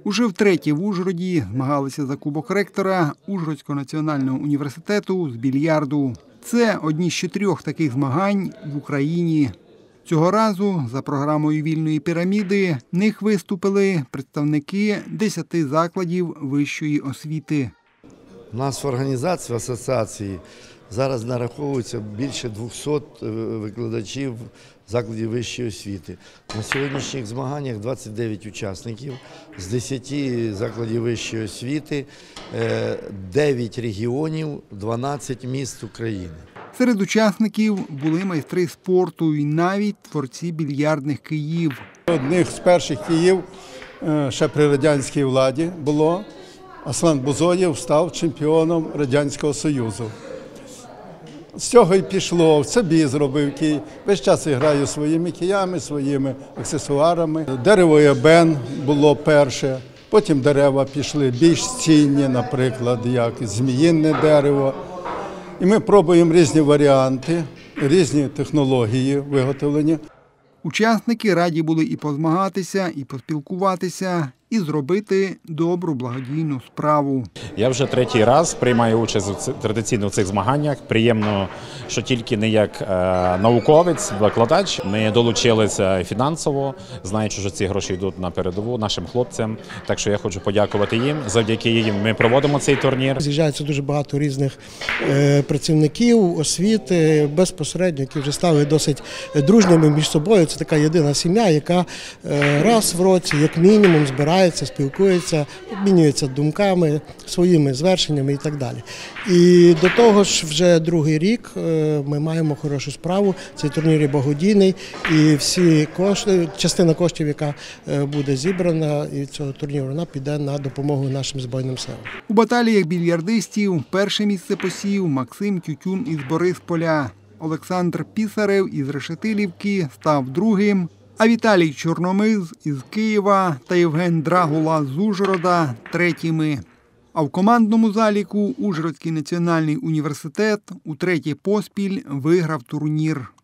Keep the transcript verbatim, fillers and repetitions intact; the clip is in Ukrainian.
Уже втретє в Ужгороді змагалися за кубок ректора Ужгородського національного університету з більярду. Це одні з чотирьох таких змагань в Україні. Цього разу за програмою вільної піраміди в них виступили представники десяти закладів вищої освіти. У нас в організації, в асоціації зараз нараховується більше двохсот викладачів закладів вищої освіти. На сьогоднішніх змаганнях двадцять дев'ять учасників з десяти закладів вищої освіти, дев'ять регіонів, дванадцять міст України. Серед учасників були майстри спорту і навіть творці більярдних київ. Одних з перших київ ще при радянській владі було. Аслан Бузоєв став чемпіоном Радянського Союзу. З цього й пішло, собі зробив кій. Весь час я граю своїми киями, своїми аксесуарами. Дерево ебен було перше, потім дерева пішли більш цінні, наприклад, як зміїне дерево. І ми пробуємо різні варіанти, різні технології виготовлення. Учасники раді були і позмагатися, і поспілкуватися, і зробити добру благодійну справу. Я вже третій раз приймаю участь традиційно в цих змаганнях. Приємно, що тільки не як е, науковець, викладач. Ми долучилися фінансово, знаючи, що ці гроші йдуть на передову нашим хлопцям. Так що я хочу подякувати їм. Завдяки їм ми проводимо цей турнір. З'їжджається дуже багато різних е, працівників освіти, безпосередньо, які вже стали досить дружніми між собою. Це така єдина сім'я, яка е, раз в році, як мінімум, збирається, спілкується, обмінюється думками, своїми звершеннями і так далі. І до того ж, вже другий рік ми маємо хорошу справу. Цей турнір є благодійний, і всі кошти, частина коштів, яка буде зібрана і цього турніру, вона піде на допомогу нашим Збройним силам. У баталіях більярдистів перше місце посів Максим Тютюн із Борисполя. Олександр Пісарев із Решетилівки став другим, а Віталій Чорномиз із Києва та Євген Драгула з Ужгорода – третіми. А в командному заліку Ужгородський національний університет утретє поспіль виграв турнір.